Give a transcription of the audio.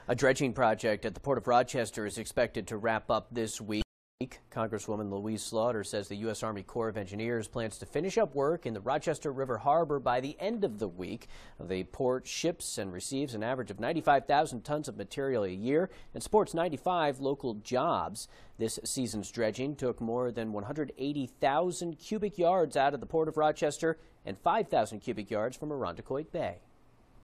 A dredging project at the Port of Rochester is expected to wrap up this week. Congresswoman Louise Slaughter says the U.S. Army Corps of Engineers plans to finish up work in the Rochester River Harbor by the end of the week. The port ships and receives an average of 95,000 tons of material a year and supports 95 local jobs. This season's dredging took more than 180,000 cubic yards out of the Port of Rochester and 5,000 cubic yards from Irondequoit Bay.